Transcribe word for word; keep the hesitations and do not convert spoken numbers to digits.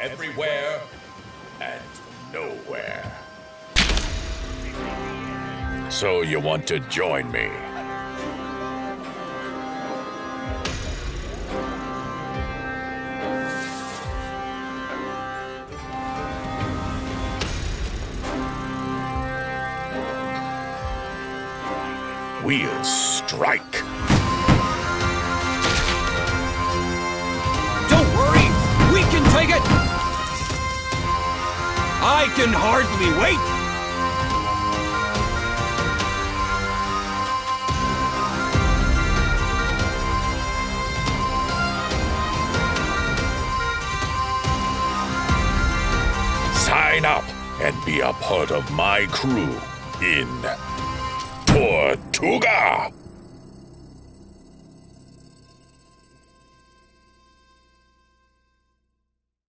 everywhere and nowhere. So you want to join me? We'll strike. Don't worry, we can take it. I can hardly wait. Sign up and be a part of my crew in Tortuga!